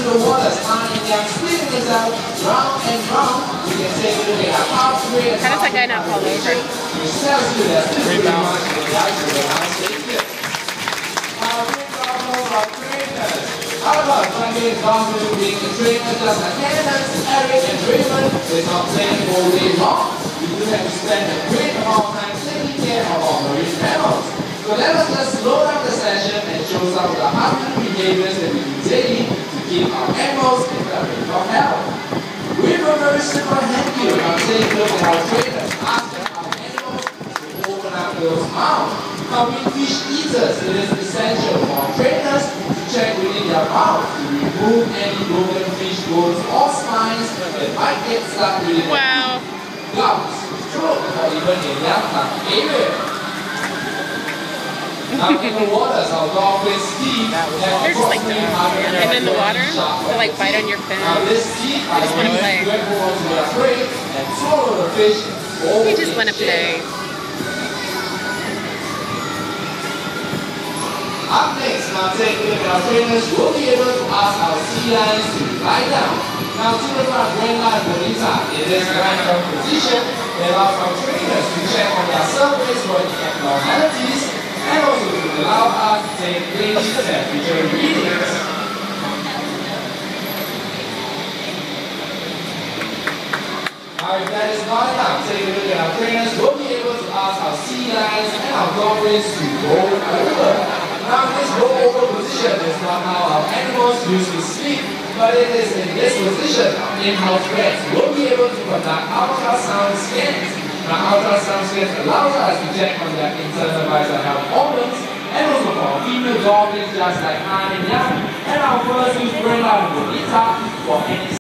the water, yin and yang, squeezing this out, round and round. We can take a look at our power spray. How does that guy not fall over? Which tells you that this is pretty much the actual how about Frankie and Donald being the trainer just like Candace, Eric and Raymond? They're not playing all day long. You do have to spend a great amount of time taking care of our marine mammals. So let us just slow down the session and show some of the harmful behaviors that we do daily to keep our animals in the ring of health. We have a very simple hand here. Now take a look at our trainers. Ask our animals to open up those mouths. Now we fish eaters. It is essential for our trainers to check within their mouth to remove any broken fish bones or spines that might get stuck within their gums, throat, or even in their tongue area. Now in the waters, our dolphins' teeth They're just like dogs. And in the water, they like bite on your fin. They just want to play. They just want to play. Up next, now take a look at our trainers. We'll be able to ask our sea lions to lie down. Now to the front, Brenda and Bonita, in this kind of position, they allow our trainers to check on their surface for any abnormalities, and also to allow us to take daily temperature readings. Now if that is not enough, take a look at our trainers. We'll be able to ask our sea lions and our dolphins to roll over. Now this roll over position is not how our animals usually sleep, but it is in this position our in-house vets will be able to conduct ultrasound scans. Now ultrasound scans allows us to check on their internal vital health organs, and also for female dolphins just like Han and Yang, and our first is Brenda and Bonita,